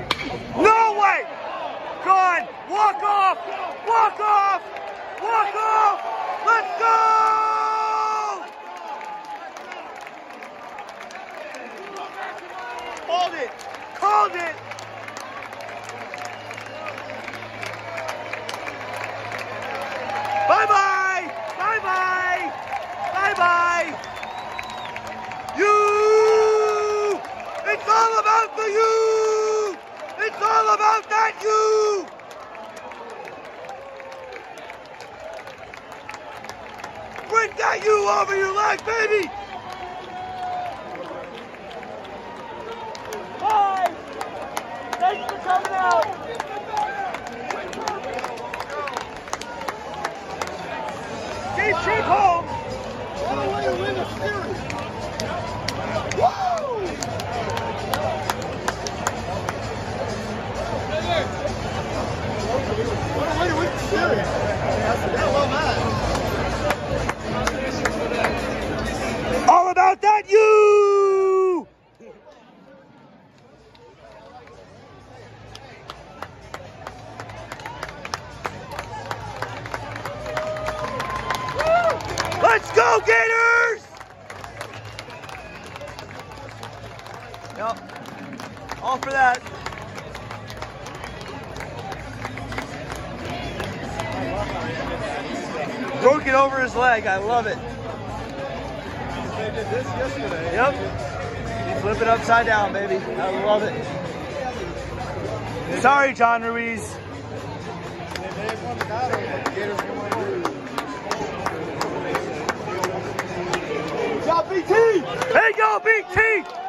No way! Gone! Walk off! Walk off! Walk off! Let's go! Called it! Called it! Bye-bye! Bye-bye! Bye-bye! You! It's all about the you! It's all about that you! Bring that you over your leg, baby! Bye! Thanks for coming out! Keep home! What a way to win a series! Woo! What a way to win the series! I love that! All about that you! Let's go, Gators! Yep, all for that. Broke it over his leg, I love it. They did this yesterday. Yep, flip it upside down, baby. I love it. Sorry, John Ruiz. They won the battle, but the Gators won. Go, BT! Hey, go, BT!